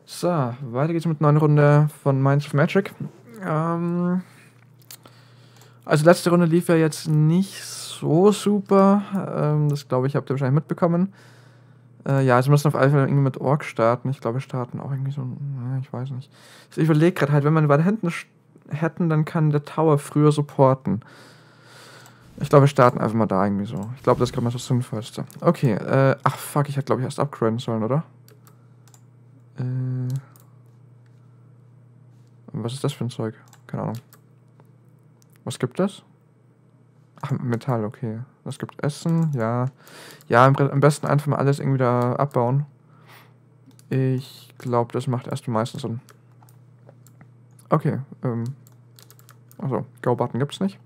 So, weiter geht's mit einer neuen Runde von Minds of Magic. Also letzte Runde lief ja jetzt nicht so super. Das glaube ich, habt ihr wahrscheinlich mitbekommen. Ja, also wir müssen auf alle Fälle irgendwie mit Ork starten. Ich glaube, wir starten auch irgendwie so, ich weiß nicht. Ich überlege gerade halt, wenn wir weiter hinten hätten, dann kann der Tower früher supporten. Ich glaube, wir starten einfach mal da irgendwie so. Ich glaube, das ist gerade mal das Sinnvollste. Okay, ach fuck, ich hätte glaube ich erst upgraden sollen, oder? Was ist das für ein Zeug? Keine Ahnung. Was gibt es? Ach, Metall, okay. Das gibt Essen, ja. Ja, am besten einfach mal alles irgendwie da abbauen. Ich glaube, das macht erst am meisten Sinn. Okay, also, Go-Button gibt's nicht.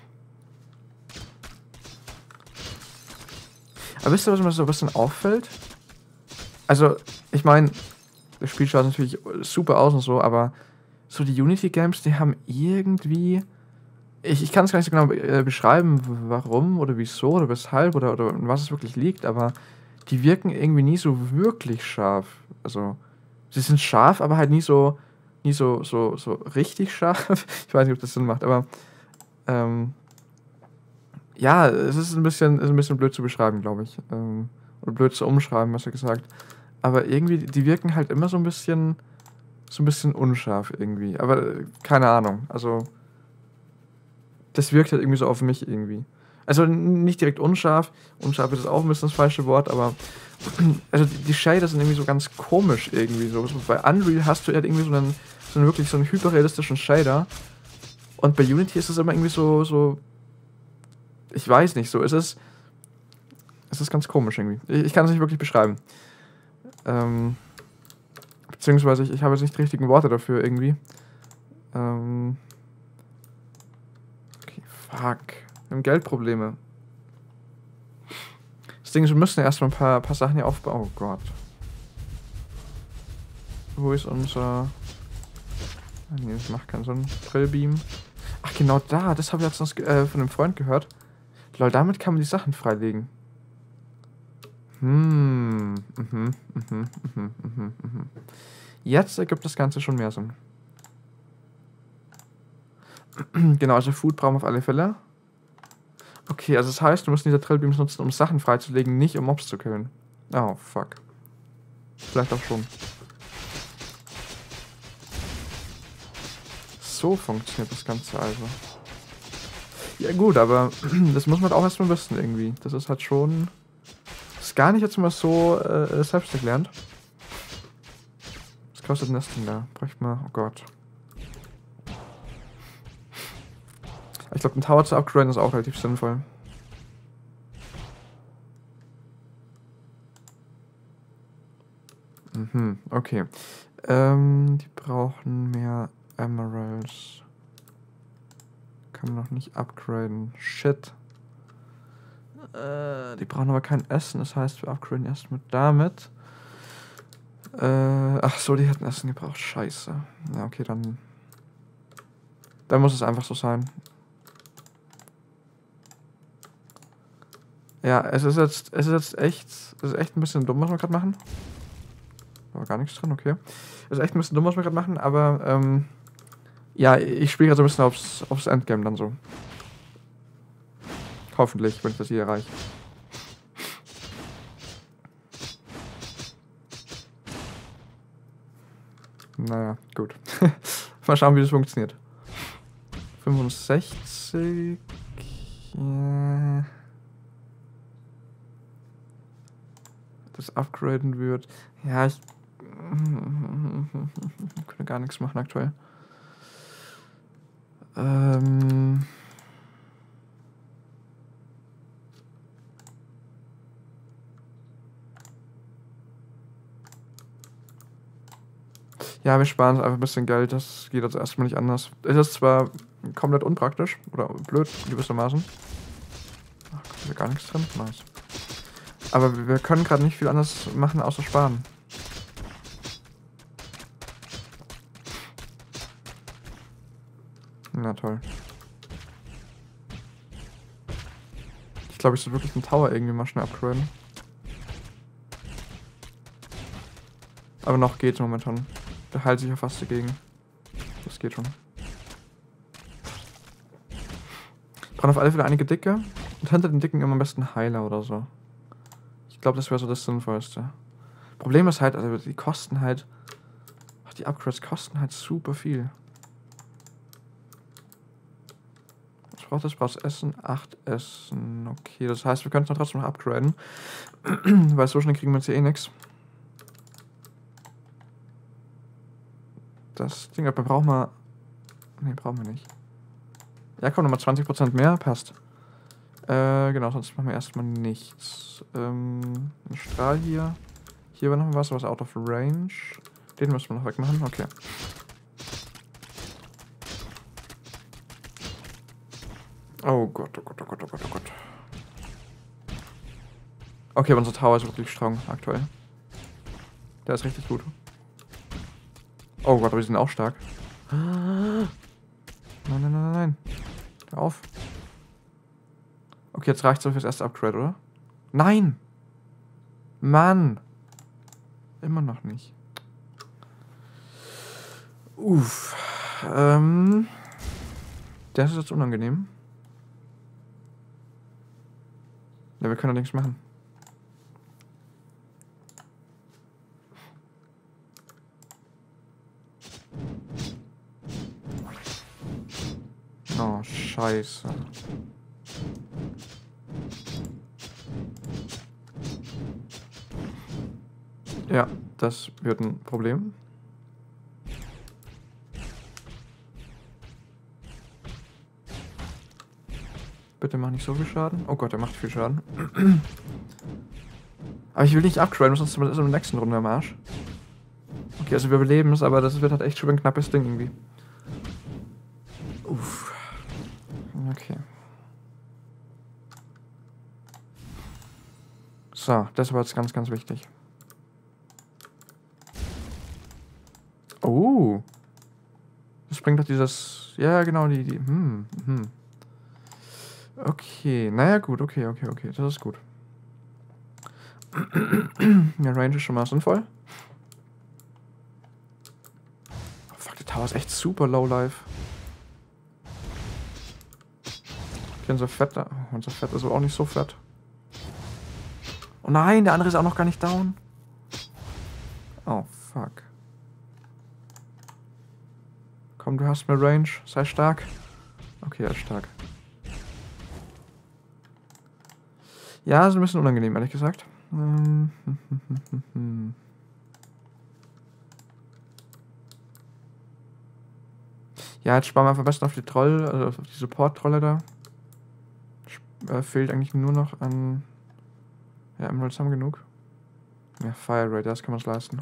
Aber wisst ihr, was mir so ein bisschen auffällt? Also, ich meine, das Spiel schaut natürlich super aus und so, aber so die Unity-Games, die haben irgendwie... Ich kann es gar nicht so genau beschreiben, warum oder wieso oder weshalb oder in was es wirklich liegt, aber die wirken irgendwie nie so wirklich scharf. Also, sie sind scharf, aber halt nie so richtig scharf. Ich weiß nicht, ob das Sinn macht, aber ja, es ist ein bisschen blöd zu beschreiben, glaube ich. Oder blöd zu umschreiben, besser gesagt. Aber irgendwie, die wirken halt immer so ein bisschen unscharf irgendwie. Aber keine Ahnung, also das wirkt halt irgendwie so auf mich irgendwie. Also nicht direkt unscharf. Unscharf ist auch ein bisschen das falsche Wort, aber also die Shader sind irgendwie so ganz komisch irgendwie so. Bei Unreal hast du halt irgendwie wirklich so einen hyperrealistischen Shader. Und bei Unity ist es immer irgendwie so, ich weiß nicht, so es ist ganz komisch irgendwie. Ich kann es nicht wirklich beschreiben. Beziehungsweise ich habe jetzt nicht die richtigen Worte dafür irgendwie. Okay, fuck. Wir haben Geldprobleme. Das Ding ist, wir müssen ja erstmal ein paar Sachen hier aufbauen. Oh Gott. Wo ist unser... Nee, das macht keinen Sinn. Drillbeam. Ach, genau da. Das habe ich letztens von einem Freund gehört. Lol, damit kann man die Sachen freilegen. Jetzt ergibt das Ganze schon mehr Sinn. Genau, also Food brauchen wir auf alle Fälle. Okay, also das heißt, wir müssen diese Drillbeams nutzen, um Sachen freizulegen, nicht um Mobs zu killen. Oh, fuck. Vielleicht auch schon. So funktioniert das Ganze also. Ja gut, aber das muss man auch erstmal wissen irgendwie. Das ist halt schon... Das ist gar nicht jetzt mal so selbsterklärend. Was kostet denn das Ding da? Bräuchte mal... Oh Gott. Ich glaube, ein Tower zu upgraden ist auch relativ sinnvoll. Okay. Die brauchen mehr Emeralds. Kann man noch nicht upgraden. Shit. Die brauchen aber kein Essen, das heißt, wir upgraden erst mit damit. Ach so, die hätten Essen gebraucht. Scheiße. Ja, okay, dann muss es einfach so sein. Ja, es ist jetzt echt ein bisschen dumm, was wir gerade machen. War gar nichts drin, okay. Es ist echt ein bisschen dumm, was wir gerade machen, aber ja, ich spiele gerade so ein bisschen aufs Endgame dann so. Hoffentlich, wenn ich das hier erreiche. Naja, gut. Mal schauen, wie das funktioniert. 65. Ja. Das upgraden wird. Ja, ich könnte gar nichts machen aktuell. Ja, wir sparen einfach ein bisschen Geld, das geht also erstmal nicht anders. Es ist zwar komplett unpraktisch oder blöd, gewissermaßen. Ach Gott, ist ja gar nichts drin. Nice. Aber wir können gerade nicht viel anderes machen, außer sparen. Na toll. Ich glaube, ich soll wirklich den Tower irgendwie mal schnell upgraden. Aber noch geht's momentan. Der heilt sich ja fast dagegen. Das geht schon. Brauchen auf alle Fälle einige Dicke. Und hinter den Dicken immer am besten Heiler oder so. Ich glaube, das wäre so das Sinnvollste. Problem ist halt, also die kosten halt. Ach, die Upgrades kosten halt super viel. Was braucht das? Brauchst Essen? 8 Essen. Okay, das heißt, wir könnten es trotzdem noch upgraden. Weil so schnell kriegen wir jetzt hier eh nichts. Das Ding, aber brauchen wir. Ne, brauchen wir nicht. Ja, komm, nochmal 20% mehr. Passt. Genau, sonst machen wir erstmal nichts. Ein Strahl hier. Hier war noch was out of range. Den müssen wir noch wegmachen. Okay. Oh Gott, oh Gott, oh Gott, oh Gott, oh Gott. Okay, aber unser Tower ist wirklich strong aktuell. Der ist richtig gut. Oh Gott, aber die sind auch stark. Nein, nein, nein, nein, nein. Hör auf. Okay, jetzt reicht es fürs erste Upgrade, oder? Nein! Mann! Immer noch nicht. Uff. Das ist jetzt unangenehm. Ja, wir können ja nichts machen. Oh, scheiße. Ja, das wird ein Problem. Bitte mach nicht so viel Schaden. Oh Gott, er macht viel Schaden. Aber ich will nicht upgraden, sonst ist in der nächsten Runde am Arsch. Okay, also wir überleben es, aber das wird halt echt schon ein knappes Ding irgendwie. Uff. Okay. So, das war jetzt ganz, ganz wichtig. Oh. Das bringt doch dieses... Ja, genau, die... Okay, naja, gut, okay, das ist gut. Ja, Range ist schon mal sinnvoll. Oh, fuck, der Tower ist echt super low life. Okay, unser Fett ist aber auch nicht so fett. Oh nein, der andere ist auch noch gar nicht down. Oh, fuck. Komm, du hast mehr Range. Sei stark. Okay, er ist stark. Ja, ist ein bisschen unangenehm, ehrlich gesagt. Ja, jetzt sparen wir einfach am besten auf die Troll, also auf die Support-Trolle da. Fehlt eigentlich nur noch an... Ja, Emeralds haben genug. Ja, Fire Rate, das kann man es leisten.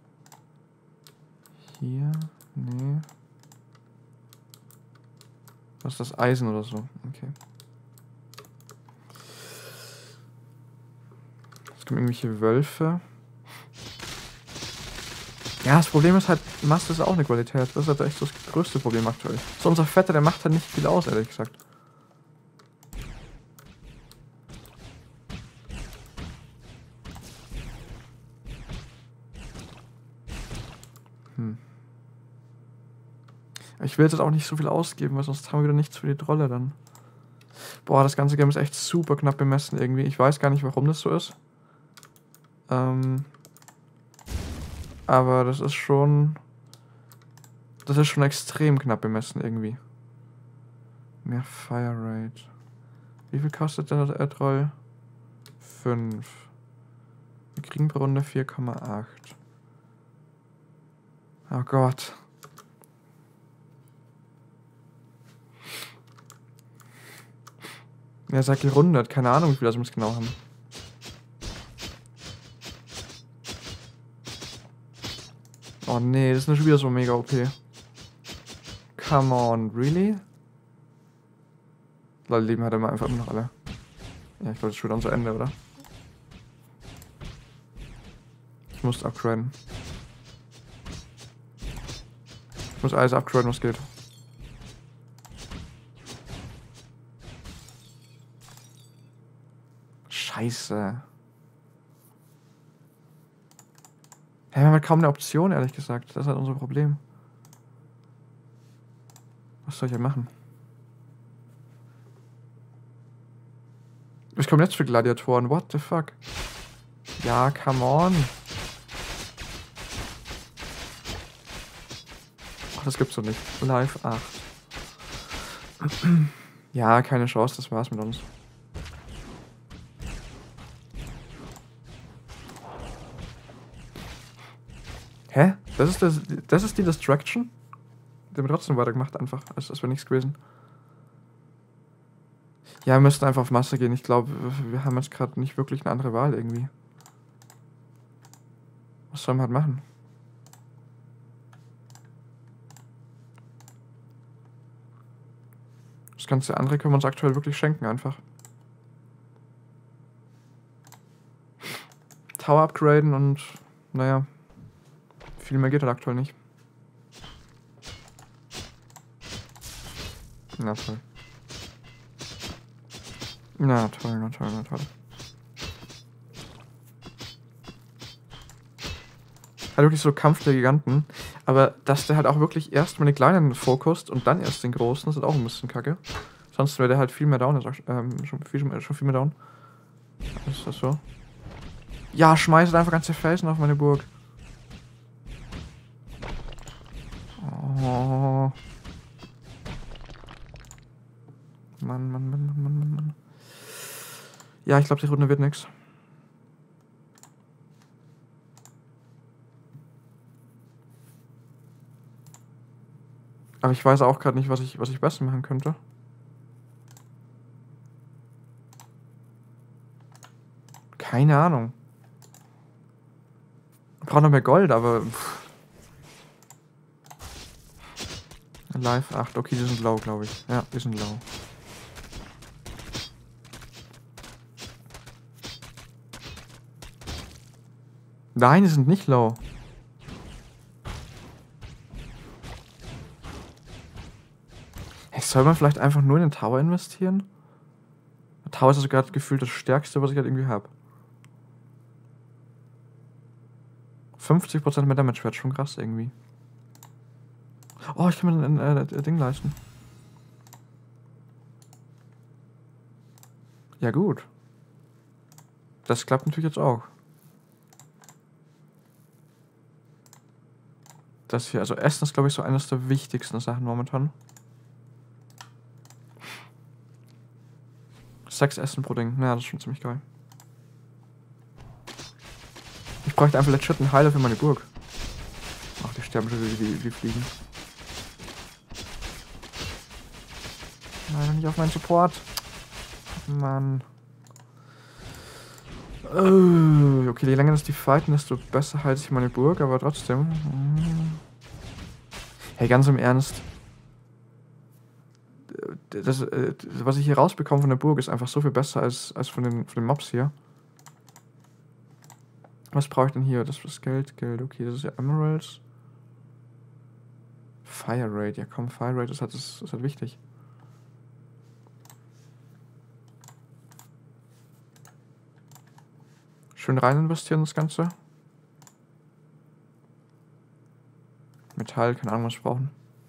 Hier, nee. Was ist das? Eisen oder so? Okay. Es kommen irgendwelche Wölfe. Ja, das Problem ist halt, Mast ist auch eine Qualität. Das ist halt echt das größte Problem aktuell. So, unser Vetter, der macht halt nicht viel aus, ehrlich gesagt. Ich will jetzt auch nicht so viel ausgeben, weil sonst haben wir wieder nichts für die Trolle dann. Boah, das ganze Game ist echt super knapp bemessen irgendwie. Ich weiß gar nicht, warum das so ist. Aber das ist schon... Das ist schon extrem knapp bemessen irgendwie. Mehr Fire Rate. Wie viel kostet denn der Troll? 5. Wir kriegen pro Runde 4,8. Oh Gott. Ja, sag gerundet. Keine Ahnung, wie viel das wir genau haben. Oh nee, das ist schon wieder so mega OP. Come on, really? Leute, Leben hat er mal einfach immer noch alle. Ja, ich glaube, das ist schon wieder unser Ende, oder? Ich muss upgraden. Ich muss alles upgraden, was geht. Scheiße. Ja, wir haben halt kaum eine Option, ehrlich gesagt. Das ist halt unser Problem. Was soll ich denn machen? Ich komme jetzt für Gladiatoren. What the fuck? Ja, come on. Ach, das gibt's doch nicht. Live 8. Ja, keine Chance, das war's mit uns. Hä? Das ist die Distraction? Die haben wir trotzdem weitergemacht einfach, als wäre nichts gewesen. Ja, wir müssen einfach auf Masse gehen. Ich glaube, wir haben jetzt gerade nicht wirklich eine andere Wahl irgendwie. Was sollen wir halt machen? Das ganze andere können wir uns aktuell wirklich schenken einfach. Tower upgraden und naja, viel mehr geht halt aktuell nicht. Na toll. Na toll, na toll, na toll. Halt wirklich so Kampf der Giganten. Aber dass der halt auch wirklich erst mal den kleinen fokust und dann erst den großen, das ist halt auch ein bisschen kacke. Sonst wäre der halt viel mehr down, schon viel mehr down. Ist das so? Ja, schmeißt einfach ganze Felsen auf meine Burg. Oh. Mann, Mann, Mann, Mann, Mann, Mann, Mann. Ja, ich glaube, die Runde wird nix. Aber ich weiß auch gerade nicht, was ich besser machen könnte. Keine Ahnung. Ich brauche noch mehr Gold, aber... Live 8. Okay, die sind low, glaube ich. Ja, die sind low. Nein, die sind nicht low. Hey, soll man vielleicht einfach nur in den Tower investieren? Der Tower ist also gerade gefühlt das Stärkste, was ich halt irgendwie habe. 50% mehr Damage wäre schon krass irgendwie. Oh, ich kann mir ein Ding leisten. Ja gut. Das klappt natürlich jetzt auch. Das hier, also Essen ist glaube ich so eines der wichtigsten Sachen momentan. 6 Essen pro Ding. Ja, das ist schon ziemlich geil. Ich bräuchte einfach legit einen Heiler für meine Burg. Ach, die sterben schon wie Fliegen. Nein, nicht auf meinen Support. Mann. Okay, je länger das die fighten, desto besser halte ich meine Burg, aber trotzdem. Hey, ganz im Ernst. Was ich hier rausbekomme von der Burg, ist einfach so viel besser als von den Mobs hier. Was brauche ich denn hier? Das ist Geld. Okay, das ist ja Emeralds. Fire Rate, ja komm, Fire Rate ist halt wichtig. Schön rein investieren das Ganze. Metall, keine Ahnung, was wir brauchen.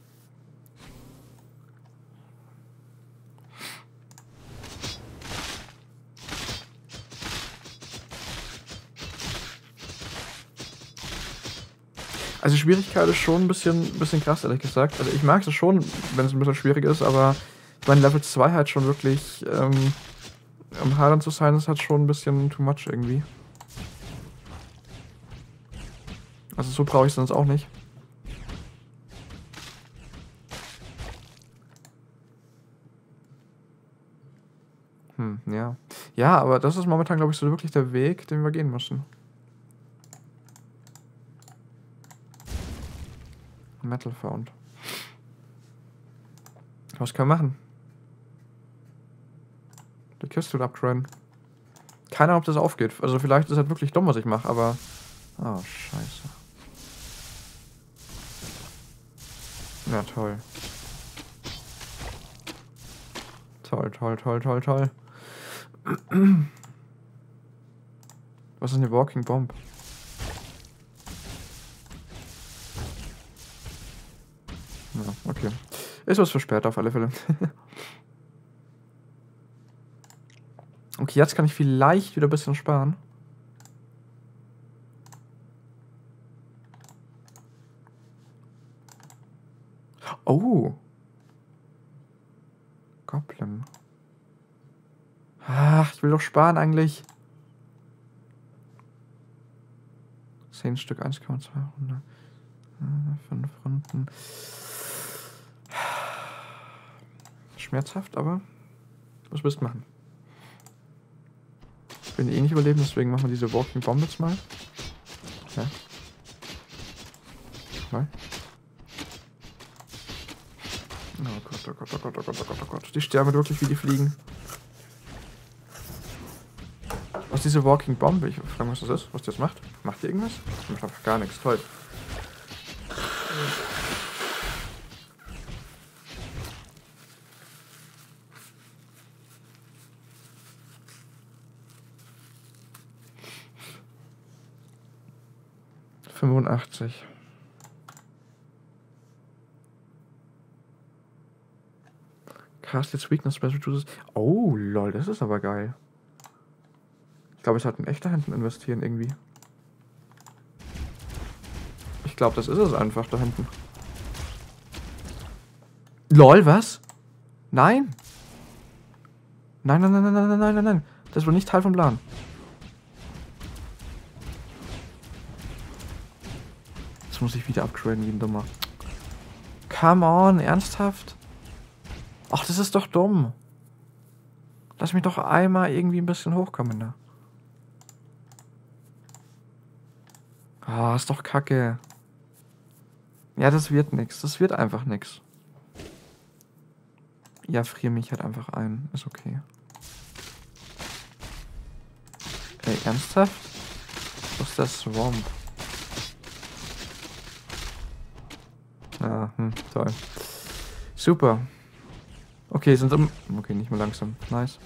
Also die Schwierigkeit ist schon ein bisschen krass, ehrlich gesagt. Also ich mag es schon, wenn es ein bisschen schwierig ist, aber ich meine, Level 2 halt schon wirklich am Hadern zu sein, ist halt schon ein bisschen too much irgendwie. Also so brauche ich es sonst auch nicht. Ja. Ja, aber das ist momentan, glaube ich, so wirklich der Weg, den wir gehen müssen. Metal found. Was können wir machen? Die Kiste wird upgraden. Keine Ahnung, ob das aufgeht. Also vielleicht ist es halt wirklich dumm, was ich mache, aber... Oh, scheiße. Na toll. Toll. Was ist eine Walking Bomb? Ja, okay. Ist was für später auf alle Fälle. Okay, jetzt kann ich vielleicht wieder ein bisschen sparen. Oh. Goblin. Ach, ich will doch sparen eigentlich. 10 Stück, 1,2 Runde. 5 Runden. Schmerzhaft, aber was willst du machen? Ich will eh nicht überleben, deswegen machen wir diese Walking Bomb jetzt mal. Ja. Mal. Oh Gott, oh Gott, oh Gott, oh Gott, oh Gott, oh Gott. Die sterben wirklich wie die Fliegen. Was ist diese Walking Bomb? Ich frage, was das ist, was das macht. Macht die irgendwas? Das macht einfach gar nichts. Toll. ...85. Cast its weakness special to this. Oh, lol, das ist aber geil. Ich glaube, ich sollte in echte Händen investieren irgendwie. Ich glaube, das ist es einfach da hinten. Lol, was? Nein! Nein, nein, nein, nein, nein, nein, nein, nein. Das ist wohl nicht Teil vom Plan. Jetzt muss ich wieder upgraden, wie ein Dummer. Come on, ernsthaft? Ach, das ist doch dumm. Lass mich doch einmal irgendwie ein bisschen hochkommen da. Ah, ist doch kacke. Ja, das wird nix. Das wird einfach nix. Ja, frier mich halt einfach ein. Ist okay. Ey, ernsthaft? Was ist das? Swamp? Ah, toll. Super. Okay, sind im... Okay, nicht mehr langsam. Nice.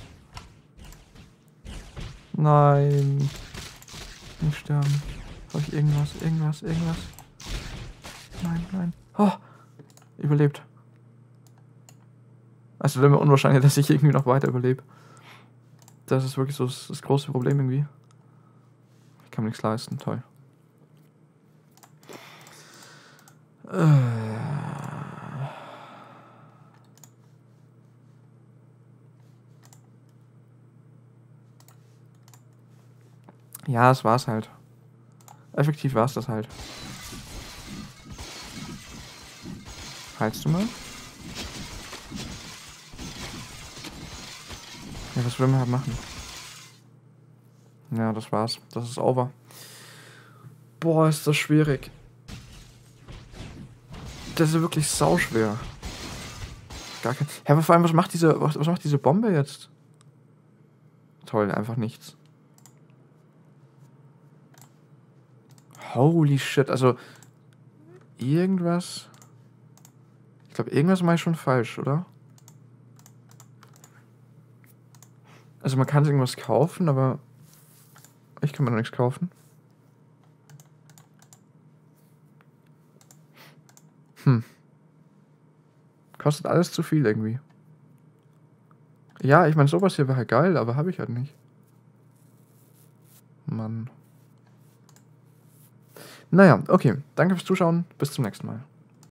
Nein. Nicht sterben. Habe ich irgendwas? Irgendwas? Nein, nein. Oh, überlebt. Also wäre mir unwahrscheinlich, dass ich irgendwie noch weiter überlebe. Das ist wirklich so das große Problem irgendwie. Ich kann mir nichts leisten. Toll. Ja, das war's halt. Effektiv war's das halt. Heilst du mal? Ja, was will man halt machen? Ja, das war's. Das ist over. Boah, ist das schwierig. Das ist wirklich sauschwer. Gar kein... Ja, aber vor allem, was macht diese Bombe jetzt? Toll, einfach nichts. Holy shit, also irgendwas... Ich glaube, irgendwas mache ich schon falsch, oder? Also man kann irgendwas kaufen, aber ich kann mir noch nichts kaufen. Kostet alles zu viel irgendwie. Ja, ich meine, sowas hier wäre halt geil, aber habe ich halt nicht. Mann. Naja, okay. Danke fürs Zuschauen. Bis zum nächsten Mal.